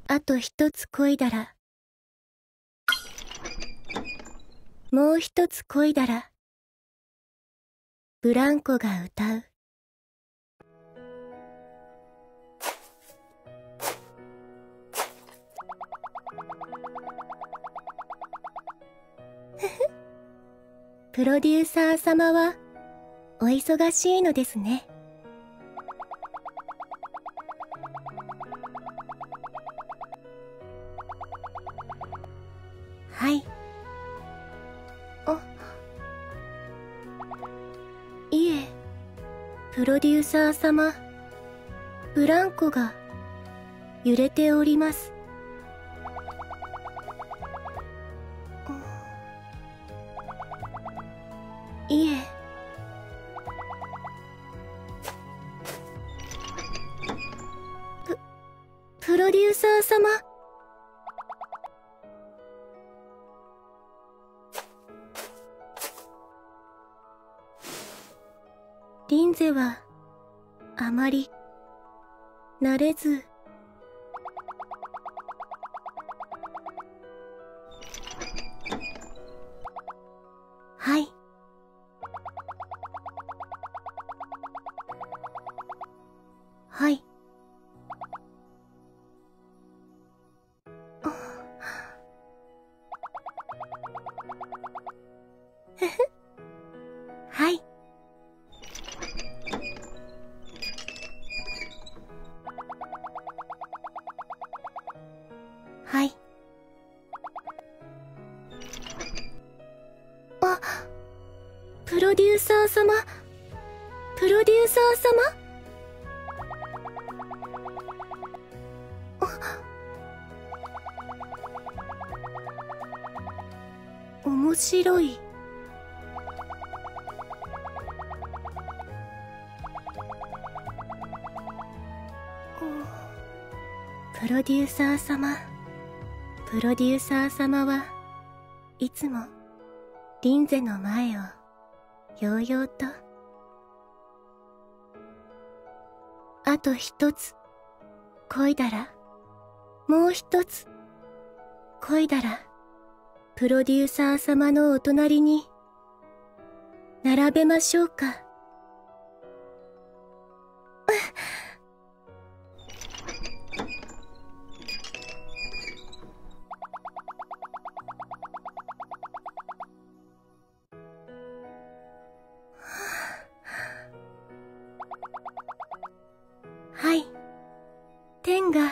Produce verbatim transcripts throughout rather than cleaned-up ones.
あと一つ漕いだら、もう一つ漕いだら、ブランコが歌う。ふふ。プロデューサー様はお忙しいのですね。はい。あ、いえ、プロデューサー様、ブランコが揺れております。いえ。プ、プロデューサー様。リンゼはあまり慣れず。はい。はい。ふふ。はい。はい。あ、プロデューサー様、プロデューサー様。面白い。プロデューサー様、プロデューサー様はいつもリンゼの前をようようと。あと一つ漕いだら、もう一つ漕いだら、プロデューサー様のお隣に並べましょうか。はい。天が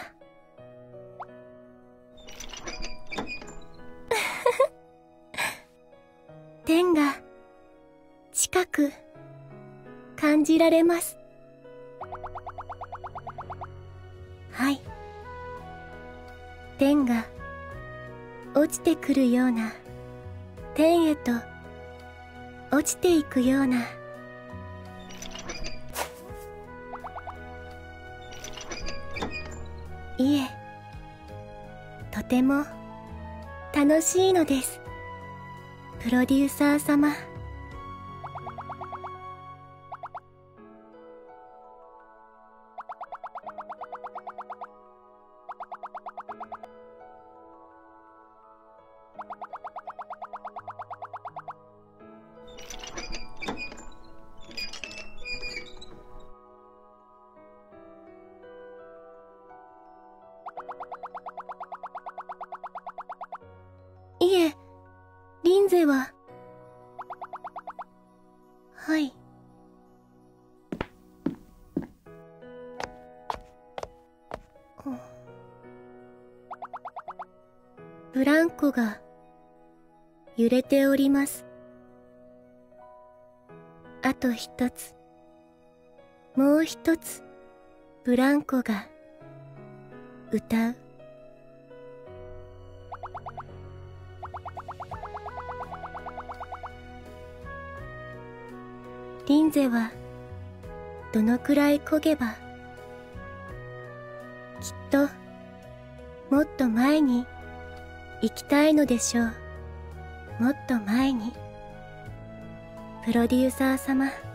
天が近く感じられます。はい。天が落ちてくるような、天へと落ちていくような。いえ、とても楽しいのです、プロデューサー様。いえ、リンゼは、はい。ブランコが揺れております。あと一つ、もう一つ、ブランコが歌う。リンゼはどのくらい漕げば、きっともっと前に行きたいのでしょう。もっと前に。プロデューサー様。